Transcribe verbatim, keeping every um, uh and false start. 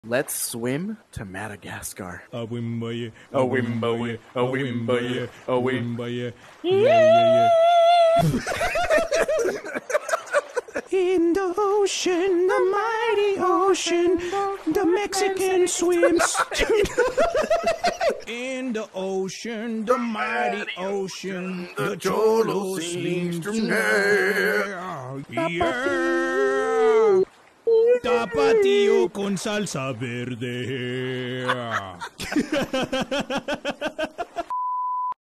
Let's swim to Madagascar. A wimbaye, A wimbaye, a wimbaye, a wimbaye. Yeah, yeah, yeah. In the ocean, the mighty ocean, the Mexican swims. In the ocean, the mighty ocean, the cholo sings tonight. Yeah. Tapatío con salsa verde.